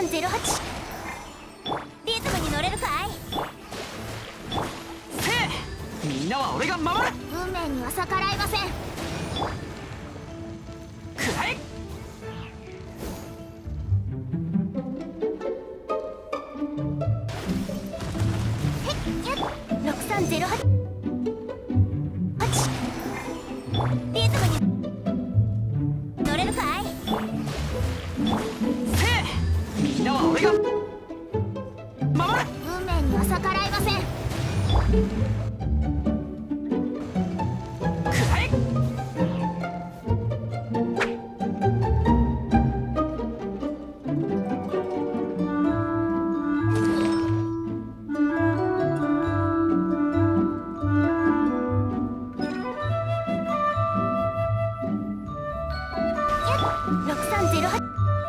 6308。リズムに乗れるかい。 せえ、みんなは俺が守る。 運命には逆らえません。 くらえ。 6308。リズムに乗れるかい。 せえ、みんなは俺が守る。 運命には逆らえません。 くらえ。 6308。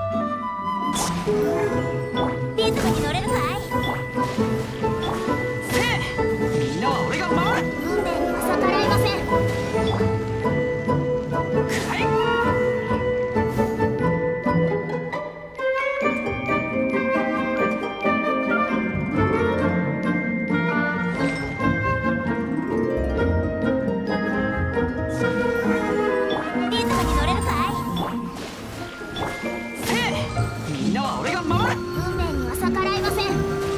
リズムに乗れるかい。 せえ、みんなは俺が守る。 運命には逆らえません。 くらえ。 リズムに乗れるかい。 せえ、みんなは俺が守る。 運命には逆らえません。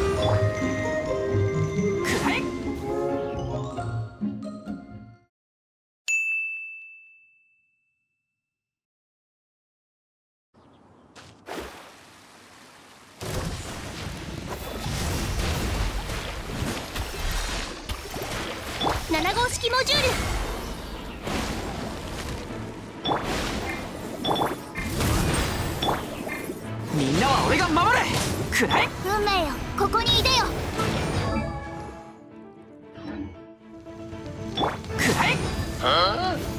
くらえ。 7号式モジュール。 みんなは俺が守る。くらえ。 運命よ、ここにいでよ。 くらえ。